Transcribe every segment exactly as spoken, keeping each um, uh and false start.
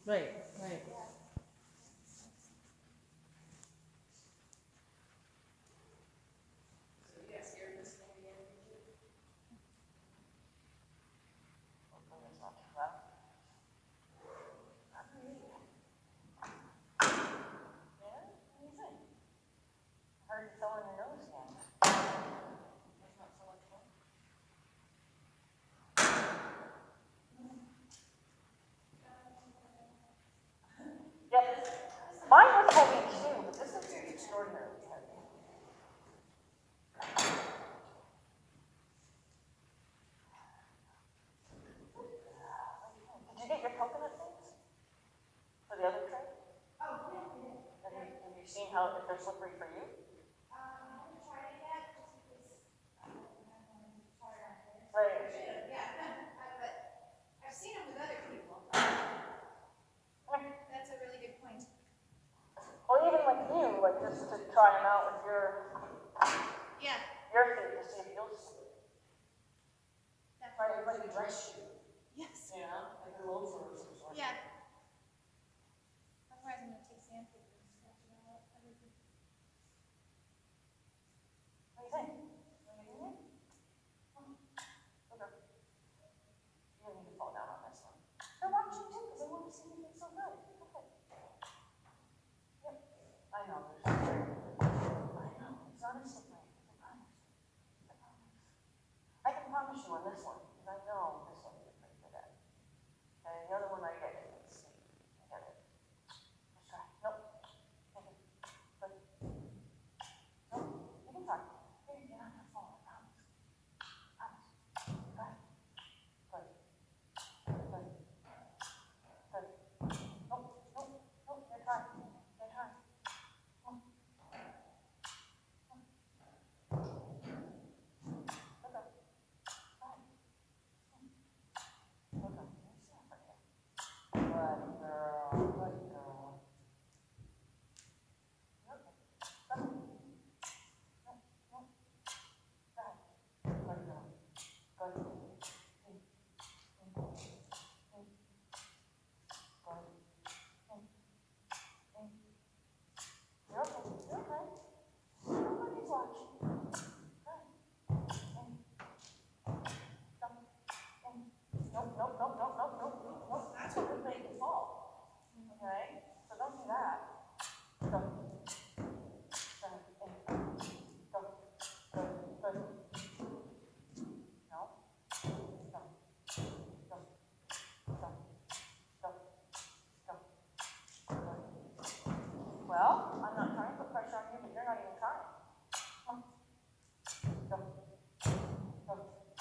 Right, right. Hopefully it's not too loud. Yeah? What do you think? I heard you filling your nose again. That's not so much fun. Yep. Mine was heavy too, but this is extraordinarily heavy. Did you get your coconut things for the other tray? Oh, yeah, yeah. Have you, have you seen how, if they're slippery for you? Um, I haven't tried it yet, just because I don't have one hard on it. Right. Yeah, but I've seen them with other people. That's a really good point. Well, even like you, like just to try them out with your, yeah, your feet to see if you'll sleep. That's right, like a dress shoe. Yes. Yeah, like a loafer or some sort. Yeah. Otherwise, I'm going to take sandpaper and scratch it all up. Everything. What do you think? What do you think? Okay. You don't need to fall down on this one. They're watching too because they want to see you look so good. Okay. Yep. I know. There's I know. It's honestly great. I promise. I promise. I can promise you on this one because I know this one you're pretty good at. And the other one I get it. Let's see. I get it. Let's try. Nope. Okay. Good. Nope. You can try. You're not gonna fall. I promise. Promise. Good. Good. Good. Good. Nope. Nope. Nope. Your turn. Your turn. Nope. Nope, nope, nope, nope, nope, nope, nope, nope. That's what would make it fall. Okay? So don't do that. Go. Go. Go. Go. Go. No. Go. Go. Go. Go. Go. Go. Well, I'm not trying to put pressure on you, but you're not even trying. Come. Go. Go.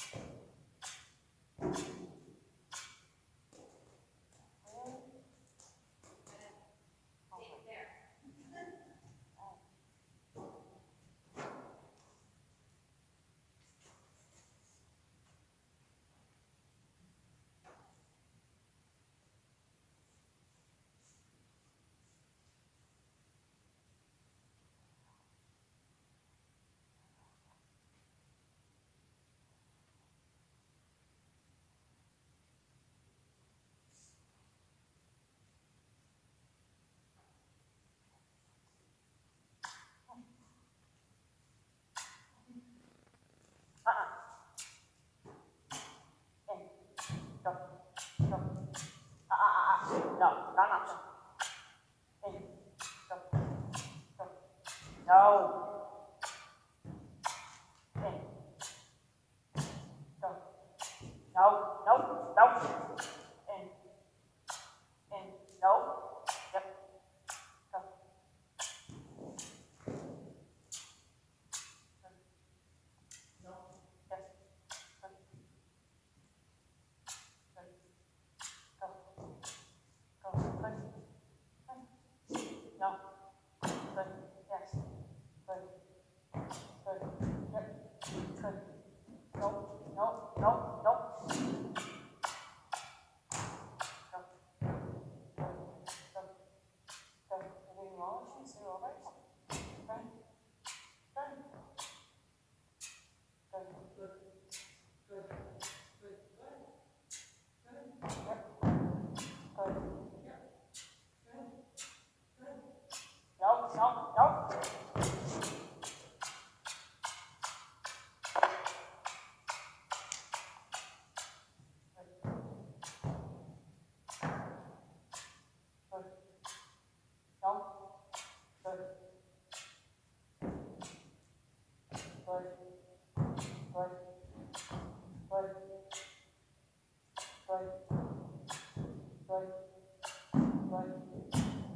No, not an option. In. Go. Go. No. In. Go. No. No. No. In. In. No. Yep. Go. No. Yes. Good. Good. Go. Go. Good. Good. No. Good. Yes. Good. Good. Yep. Good. Nope. Nope. Nope. Nope.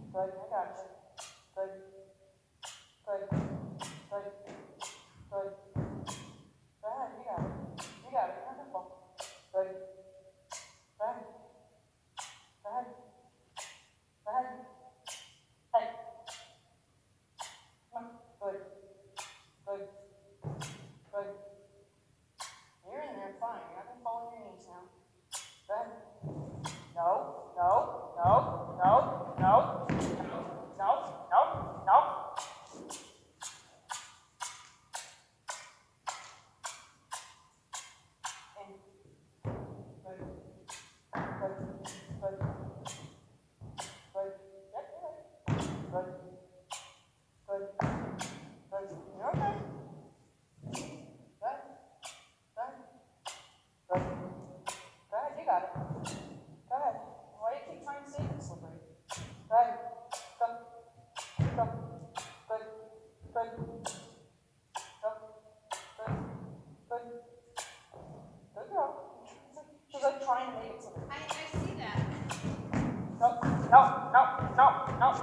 Good, I got you. Good. Good. Good. Good. Go ahead, you got it. You got it. Wonderful. Good. Go ahead. Go ahead. Go ahead. Hey. Come on. Good. Good. Good. You're in there, fine. You're not going to fall on your knees now. Go ahead. No, no, no, no, no, no, no, no. And good, good, good, good. Yep, you're right. Good, good, good. You're okay. Good, good, good. Go ahead, you got it. Go ahead. Why do you keep trying to stay this slippery? Go ahead. Go. Go. Good. Good. Go. Good. Good. Good girl. She's like, she's like trying to make it slippery. I, I see that. No, no, no, no, no, no.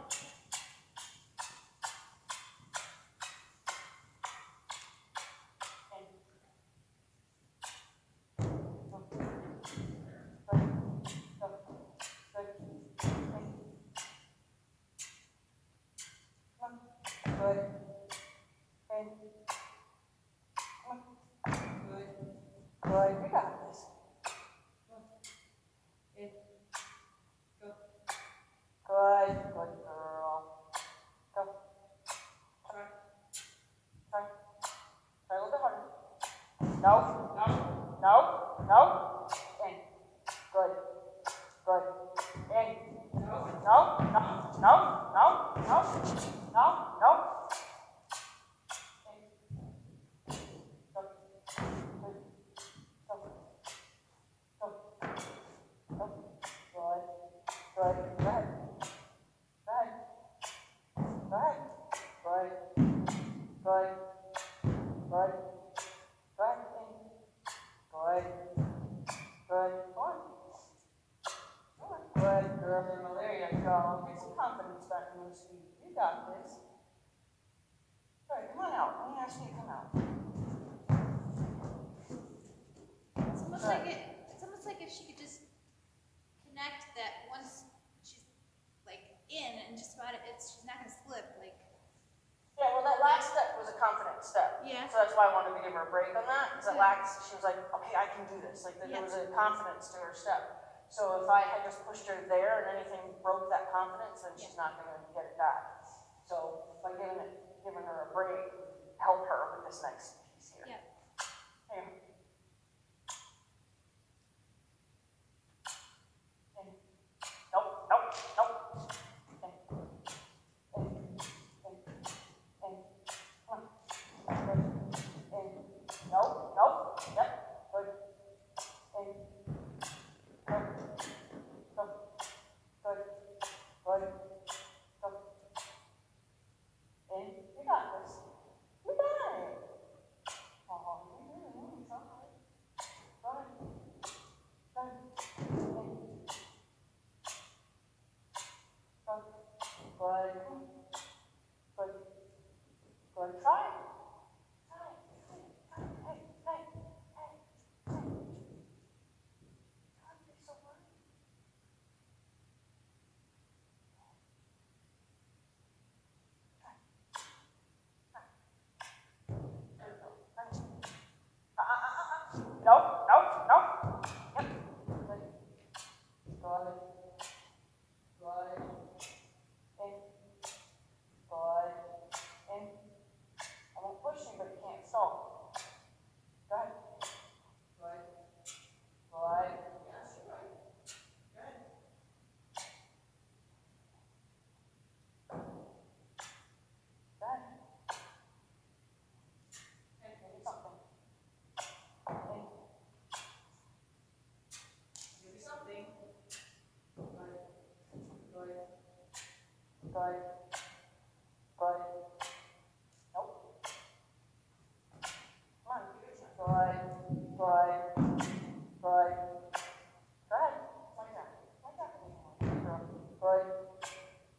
Good. And come on. Good. Good. You got this. In. Go. Good. Good girl. Go. Try. Try. Try a little bit harder. No. No. No. No. In. Good. Good. In. No. No. No. No. No. No. No. No. Good. Go ahead. Go ahead. Go ahead. Good. Good. Good. Good. Good. Good. Go on. Go on. Good girl. There you go. Get some confidence back in those feet. You got this. Good. Come on out. Let me ask you to come out. It's almost Good. like it. It's almost like if she could just connect that once she's like in and just about it, it's she's not gonna slip. Like. Yeah, well, that last step was a confident step. Yeah. So that's why I wanted to give her a break on that, because that last, she was like, okay, I can do this. Like, there Yeah. was a confidence to her step. So if I had just pushed her there and anything broke that confidence, then she's not going to get it back. So by giving it, giving her a break, help her with this next piece here. Yeah. Here. And, nope, nope, nope. And, and, and, and, come on. Good. And, nope, nope, yep, good. And, good. Go. Good. Good. Go. And you got this. You got it. Oh, you really know it's all right. Go ahead. Go ahead. And, go. Good. Good. Good. Try it. Try it. Try it. Hey, hey, hey, hey. Don't be so worried. No, no, no. Yep. Good. Good. Good. In. Good. In. I won't push you, but you can't stall. Go ahead. Good. Good. Yes, you're right. Good. Good. Okay, give me something. In. Give me something. Good. Good. Good. Good. Nope. Come on, give it a shot. Good. Good. Good. Good. Like that. Like that. Good girl. Good.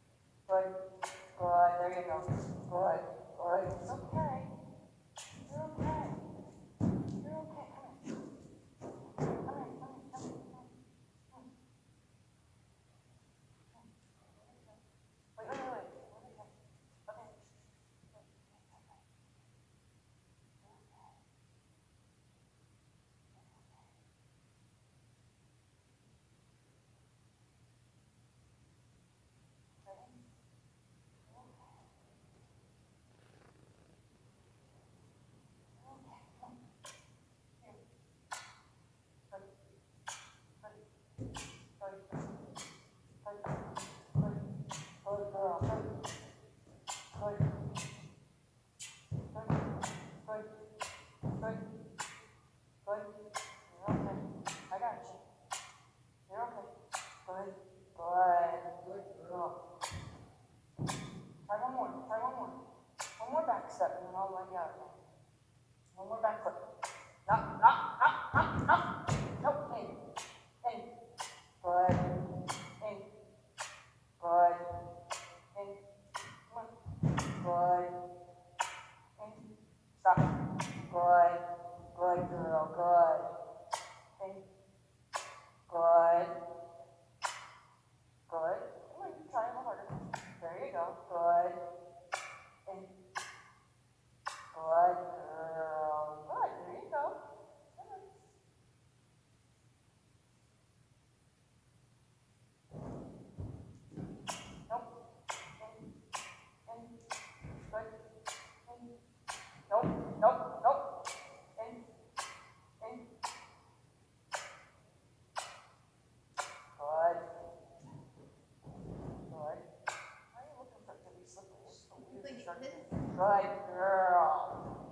Good girl. Try one more. Try one more. One more back step, and then I'll let you out again. One more back foot. Up, up, up, up, up. Nope. In. In. Good. In. Good. In. Come on. Good. In. Stop. Good. Good girl. Good. In. Good. Good. Come on. Try a little harder. There you go. Good. In. Good girl. Good. There you go. Come on. Nope. In. In. Good. In. Nope. Nope. Nope. In. In. Good. Good. Why are you looking for it to be slippery? It's so weird. Like Start this. to- Good girl.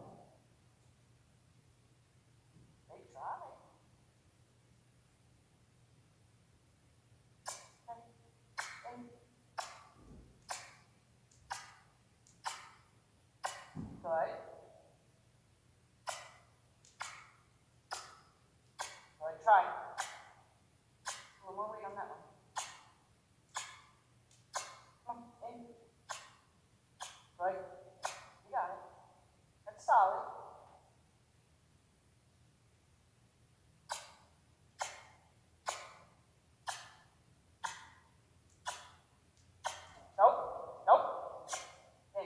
They try. Okay. In. Good. Good. Try. A little more weight on that one. Come on. In. Good. You got it. That's solid. Nope. Nope. In.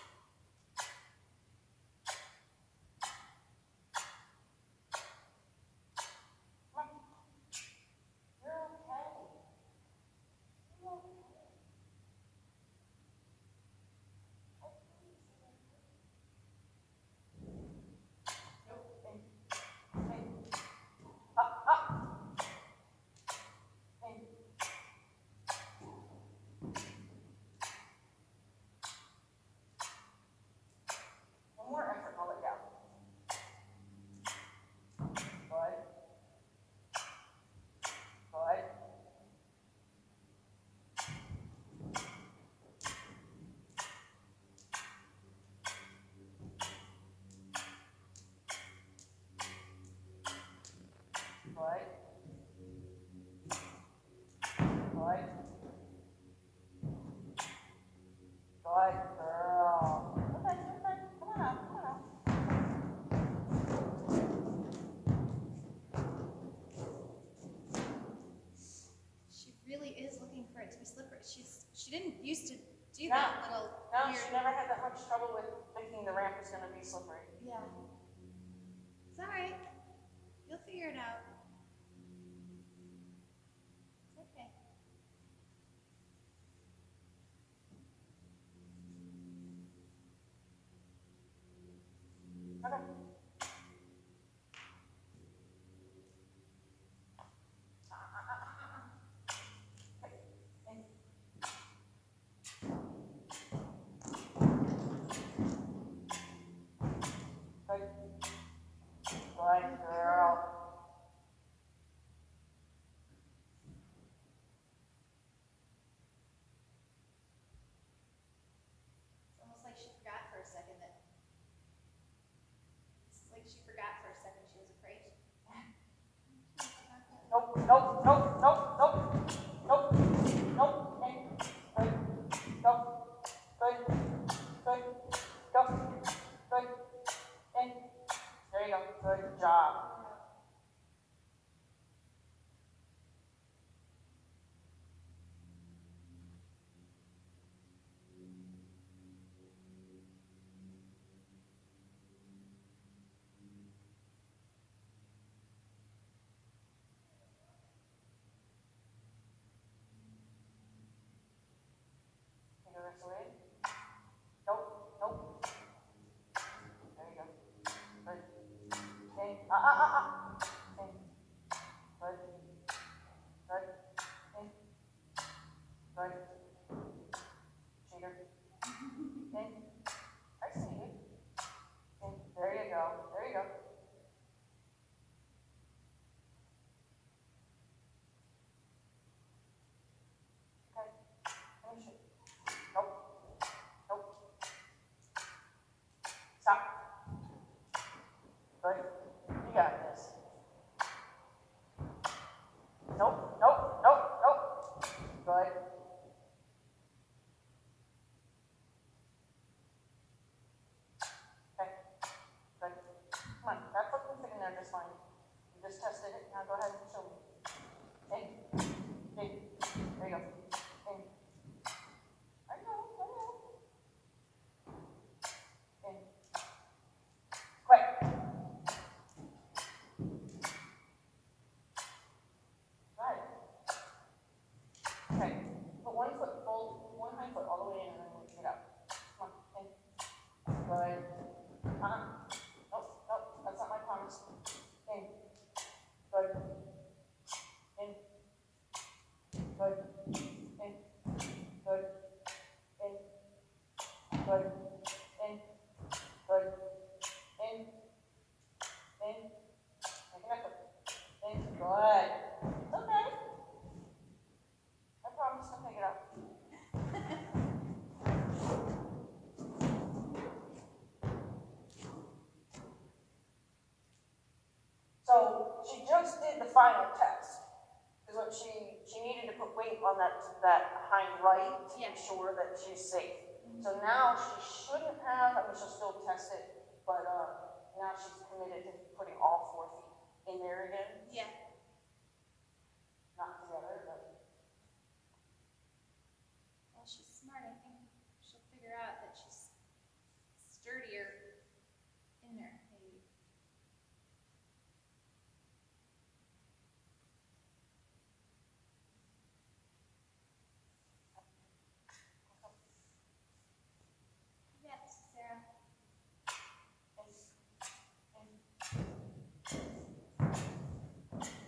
Come on. You're okay. You're okay. Nope. In. In. Up, up. In. One more effort, and I'll let you out. Good. Good. Good. Good. Good girl. Okay, okay. Come on out. Come on out. She really is looking for it to be slippery. She's she didn't used to do No. that little No, weird. she never had that much trouble with thinking the ramp was going to be slippery. Yeah. It's all right. You'll figure it out. It's okay. Okay. In. Good. Good girl. It's almost like she forgot for a second that. It's like she forgot for a second she was afraid. Nope, nope, nope, nope, nope, nope, nope, in. Good. Go. Good. Good. Go. Good. In. There you go. Good job. Take a wrist away. Nope, nope. There you go. Good. In. Ah, ah, ah, ah. In. Good. Good. In. Good. Cheater. In. I see you. In. There you go. There you go. just tested it. Now go ahead and show me. In. In. There you go. In. I know, I know. In. Quick. Right. Okay. Put one foot, fold one hind foot all the way in and then we'll get out. Come on. In. Good. Uh-huh. Nope, nope. That's not my promise. In. Good. In. Good. In. Good. In. Good. In. Good. In. In. Make an effort. In. Good. It's okay. I promise I'll take it out. So she just did the final test. Because what she she needed to put weight on that that hind right to Yeah. be sure that she's safe. So now she shouldn't have, I mean she'll still test it, but uh, now she's committed to putting all four feet in there again. Yeah. Not together, but Well, she's smart. I think she'll figure out that she's sturdier in there, maybe. Yes, Sarah. and, and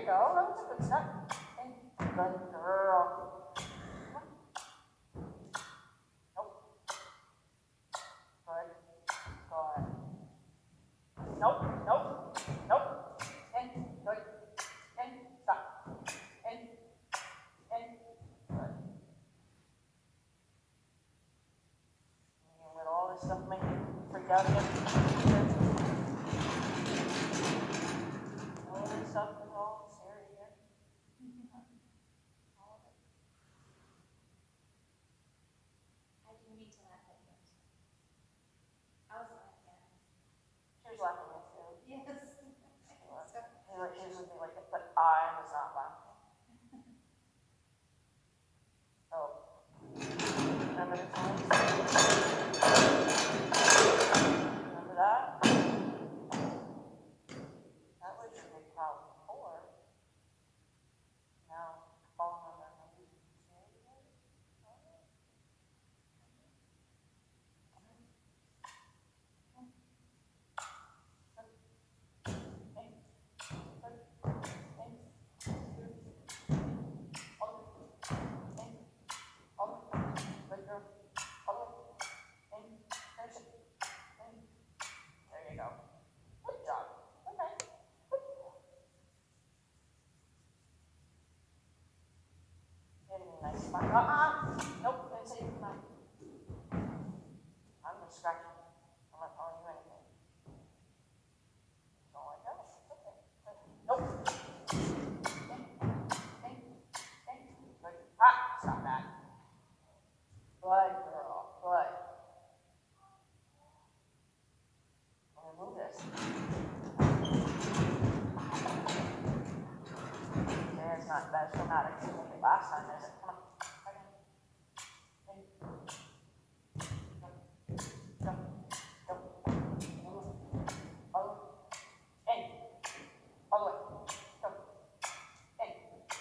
go. That was a good step. And good girl. Come on. Nope. Good. Good. Nope. Nope. Nope. And good. And stop. And and good. And with all this stuff making you freak out again. All this stuff is all scary again. All of it. I do need to laugh at yours. I was laughing at it. She was laughing at you. Yes. She was. So, She was she was with me like that, but I was not laughing. Oh. Remember the times? Remember that? That was your big problem before. Now, falling on their knees. There you go. Good job. Okay. Getting a nice spot. Uh-uh. Nope, didn't say you come out. I'm gonna scratch you. I'm not telling you anything. Don't like that. It's okay. Nope. Hey, hey, hey. Good. Ah, stop that. Good girl. Good. I'm gonna move this. There's not that dramatic as maybe last time, is it? Come on. Okay. Hey. Go. Go. Go. All the way. In. All the way. Go. In.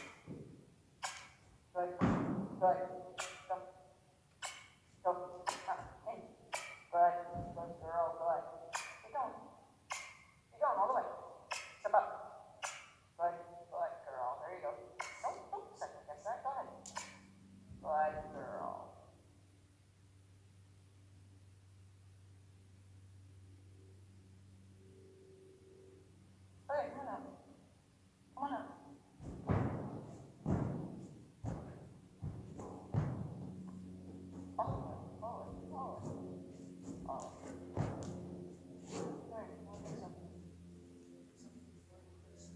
Good. Good. Go. Go. Come. In. Good. Good girl. Good. Keep going. Keep going all the way. Step up. Good. Good girl. There you go. Nope. Nope. Second guess that. Go ahead. Good girl. Okay, come on up. Come on up. All the way. All the way. All the way. All the way. There you go. There's something. Something for you, Chris.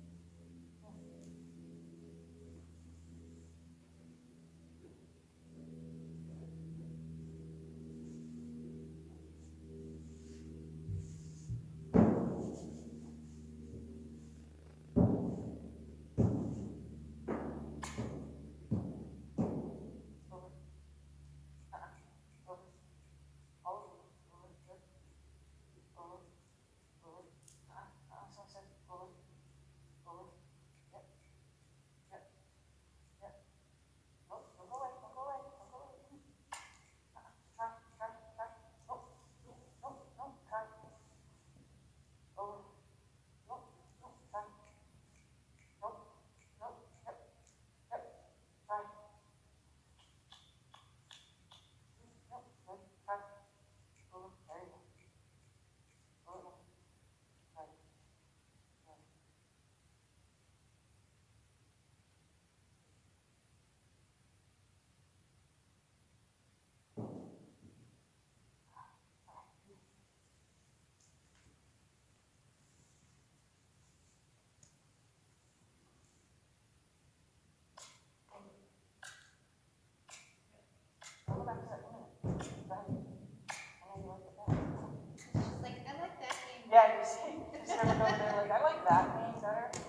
Over. Uh-uh. Over. All over. Over. Good. Over. Over. Uh-uh. Uh-uh. So I said over. Over. Yep. Yep. Yep. Nope. Don't go away. Don't go away. Don't go away. Uh-uh. Try. Try. Try. Nope. Nope. Nope. Try. Over. Nope. Nope. Try. Nope. Nope. Yep. Yep. Try. Nope. Good. Try. Over. There you go. Over. Try. Try. I'll go back to that minute. Go ahead. I know you like it better. she's like, I like that game. Yeah, you see, you started over there like, I like that name better. Take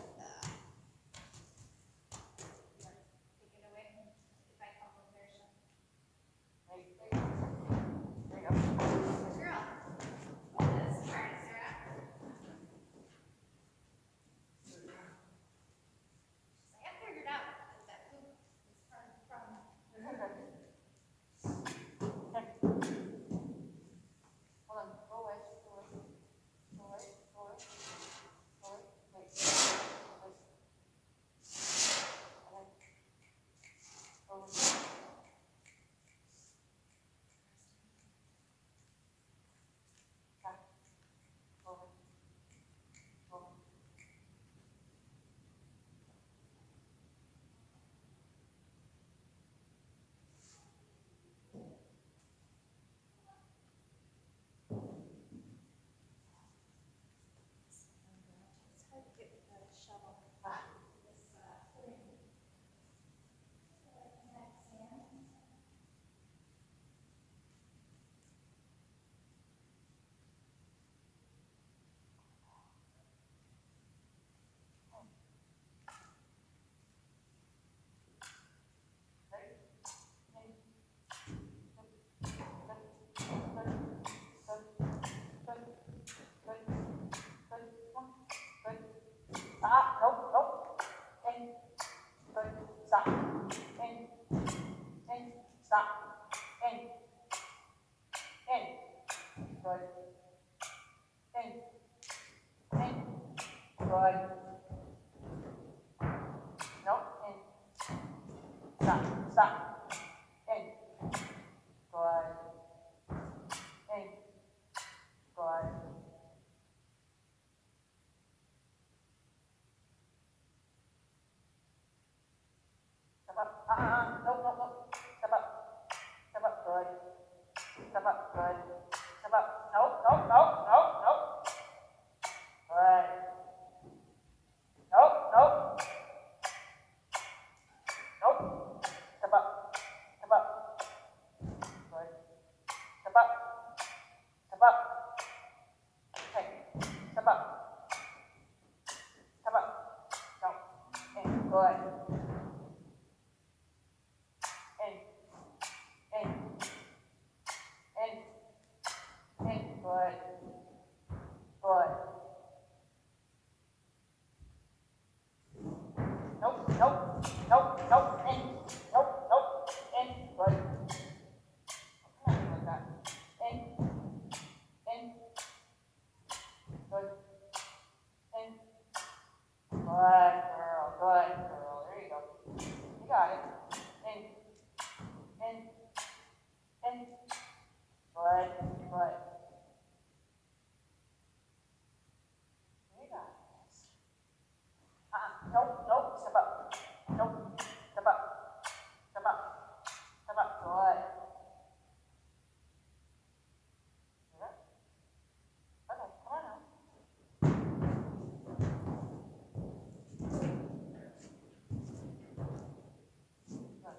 it away if I come over there. she'll- There you there you go. There you go. Good girl. That's smart, Sarah. She's like, I figured out that that poop is from, from Hold on, go away, go away, go away, go away, go away, wait. In. In. Good. Nope. In. Stop. Stop. In. Good. In. Good. Step up. Uh-uh. Nope, nope, nope. Step up. Step up. Good. Step up. Good. Step up. Nope, nope, nope, nope, nope. Good. Nope, nope. Nope. Step up. Step up. Good. Step up. Step up. Okay. Step up. Step up. No. In. Good. In. In. In. In. Good. Good. Nope. Nope. Nope. Nope. In. Nope. Nope. In. Good. Come on, like that. In. In. Good. In. Good girl. Good girl. There you go. You got it. In. In. In. Good. Good. You got this. Uh-uh. Nope. Nope. Step up. Nope. Step up. Step up. Step up. Good. You got it? Okay. Come on now. Good.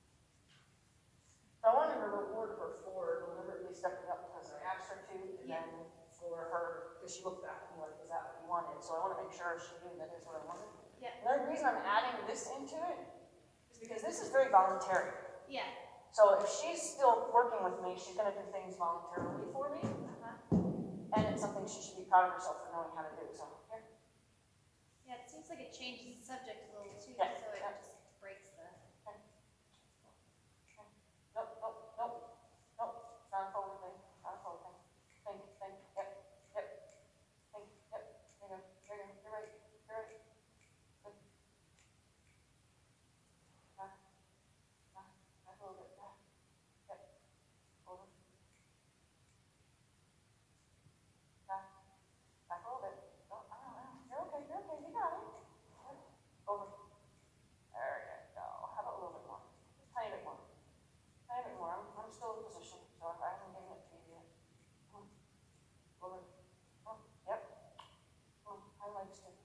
So I wanted to reward her for deliberately stepping up because I asked her to, and Yeah. then for her, because she looked back and like, is that what you wanted? So I want to make sure she knew that is what I wanted. Yeah. Another reason I'm adding this into it is because this is very voluntary. Yeah. So if she's still working with me, she's going to do things voluntarily for me, Uh-huh. and it's something she should be proud of herself for knowing how to do. So here. Yeah, it seems like it changes the subject a little too, Yeah, so it yeah. just breaks the. Okay. Okay. Nope, nope, nope, nope. Not a forward thing. Not a forward thing. Think, think, yep, yep. Think, yep. There you go. There you go. You're right. You're right. Good. Back. Back. Back a little bit. Back. Yep. Over. Back. Back a little bit. No, I don't know. You're okay. You're okay. You got it. Good. Over. There you go. How about a little bit more? Just a tiny bit more. Tiny bit more. I'm, I'm still in position, so I haven't given it to you yet. Come on. Over. Come on. Yep. Come on. High legs too.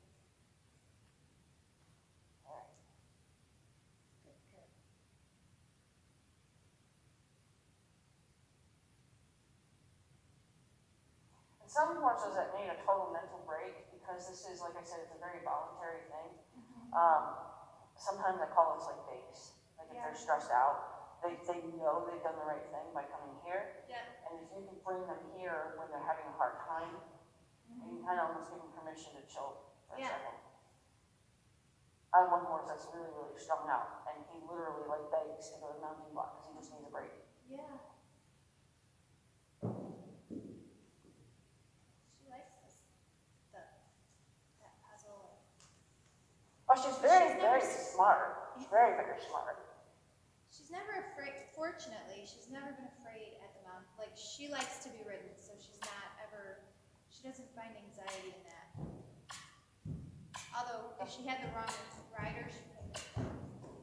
All right. Good, good. And some horses that need a total mental break, because this is, like I said, it's a very voluntary thing. Mm-hmm. Um, sometimes I call this like base. Like if Yeah. they're stressed out, they, they know they've done the right thing by coming here. Yeah. And if you can bring them here when they're having a hard time, Mm-hmm. you can kind of almost give them permission to chill for a Yeah. second. I have one horse that's really, really strung out, and he literally like begs to go to the mounting block because he just needs a break. Yeah. She likes this, the, that puzzle. Oh, she's very, She's never very s- smart. Very, very smart. She's never afraid, fortunately, she's never been afraid at the mount. Like, she likes to be ridden, so she's not ever, she doesn't find anxiety in that. Although, if she had the wrong rider, she couldn't have done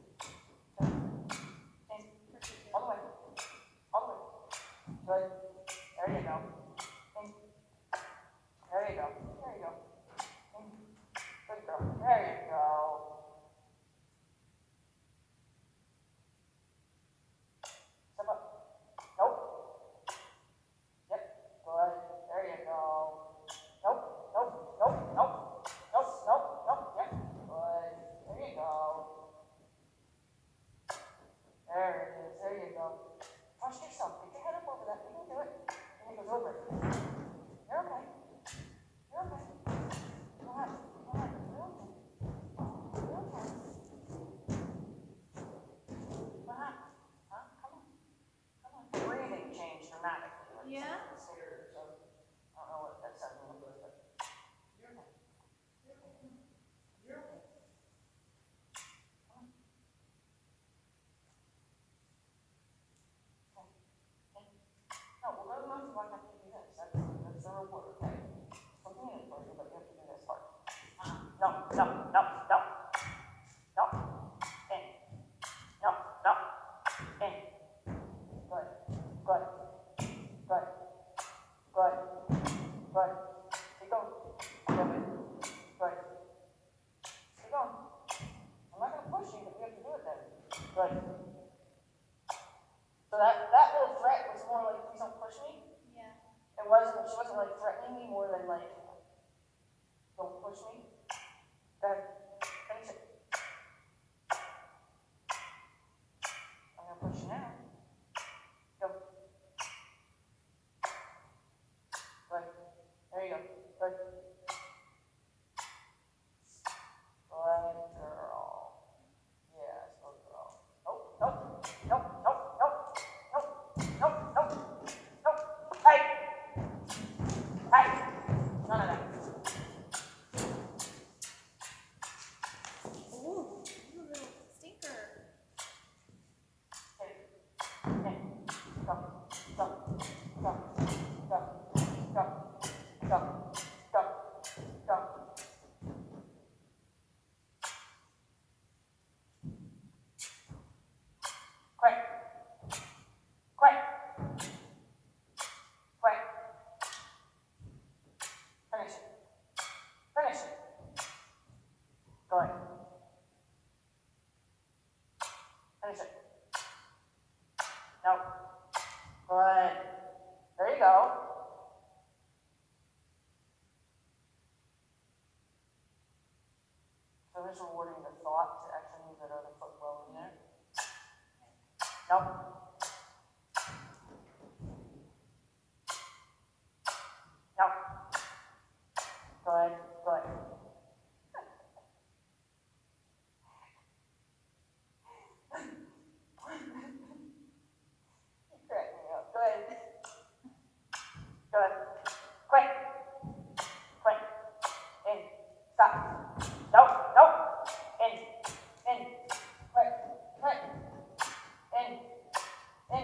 And particularly. all the way. All the way. Good. There you go. And there you go. There you go. And good girl. There you go. Step up. Nope. Yep. Good. There you go. Nope. Nope. Nope. Nope. Nope. Nope. Nope. Yep. Good. There you go. no, no, no, no. No. In. No, no. In. Good. Good. Good. Good. Good. Keep going. Good. Good. Keep going. I'm not gonna push you, but you have to do it then. Good. So that, that little threat was more like, please don't push me. Yeah. It wasn't, she wasn't like threatening me more than like, don't push me. Go ahead. Finish it. I'm gonna push you now. Go. Good. There you go. Good. Good girl. Yes, good girl. Nope, nope, nope, nope, nope, nope, nope, nope, nope. Hey! Hey! None of that. Ooh, you little stinker. Hey. Hey. Go. Go. Go. Go. Go. Go. Go. Go. Quick. Quick. Quick. Finish it. Finish it. Good. Finish it. No. Good. There you go. So just rewarding the thought to actually move that other foot well in there. Nope. Nope. Good. Good. You crack me up. Good. Good. Quick. Quick. In. Stop. Nope. Nope. In. In. Quick. Quick. In. In.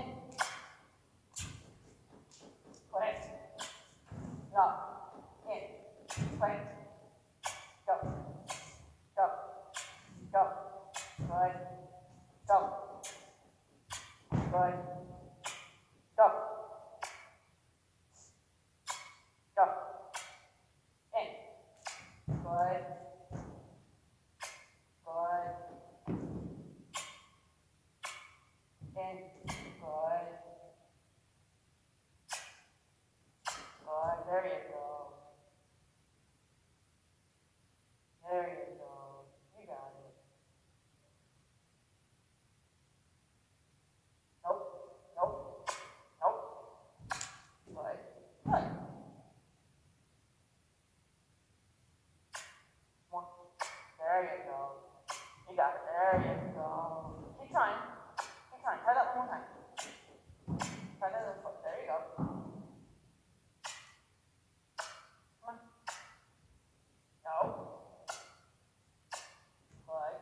Quick. No. In. Quick. Go. Go. Go. Good. Go. Good. Go. Go. In. Good. Good. In. Good. Good. There you go. There you go. You got it. Nope. Nope. Nope. Good. Good. One. There you go. You got it. There you go. Keep trying. Keep trying. Try that one more time. Try that other foot. There you go. Come on. No. Good.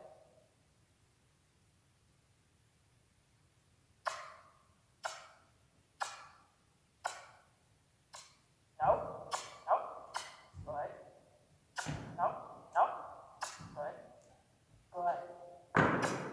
Nope. Nope. Good. Nope. Nope. Good. Good.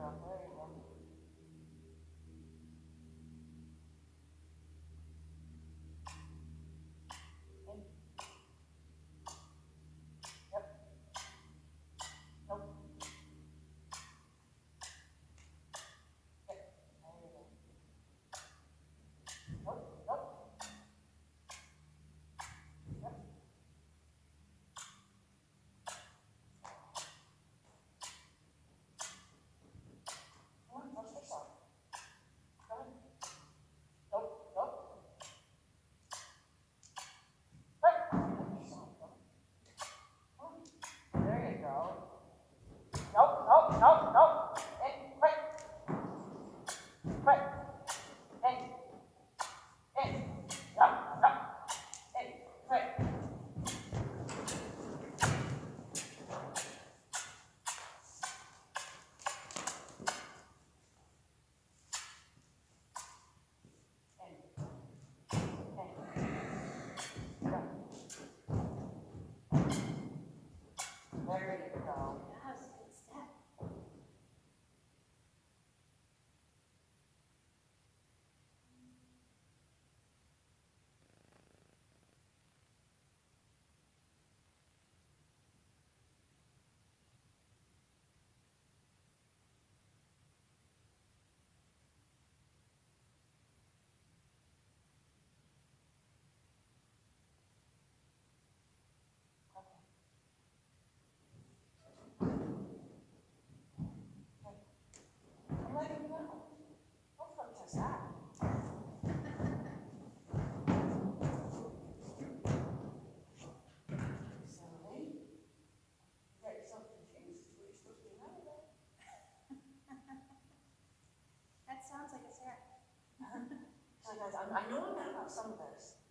girl. There you go. In. Yep. Nope. Yep. There you go. Nope. Nope. Yep. Come on, touch yourself. Come on. Nope. Nope. Right. Touch yourself. Come on. There you go. Nope. Nope. Nope. Nope. In. Quick. Quick. In. In. No. No. In. Quick. In. In. Go. There you go. That was a good step. I'm letting you know. Don't protest that. Silly. You got yourself confused. What you're supposed to do now, though. That sounds like Acerra. So guys, I, I know I'm mad about some of this,